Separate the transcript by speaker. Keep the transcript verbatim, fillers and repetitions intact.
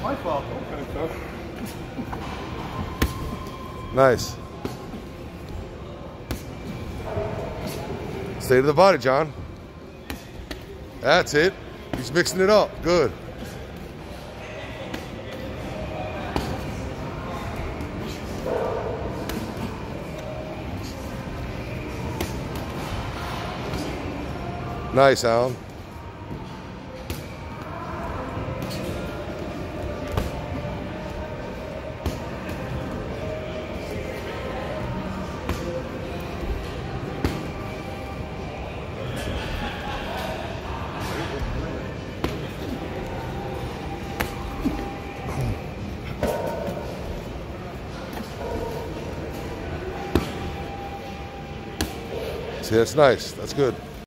Speaker 1: My fault. Okay, sir.
Speaker 2: Nice. Stay to the body, John. That's it. He's mixing it up. Good. Nice, Alan. See, that's nice. That's good.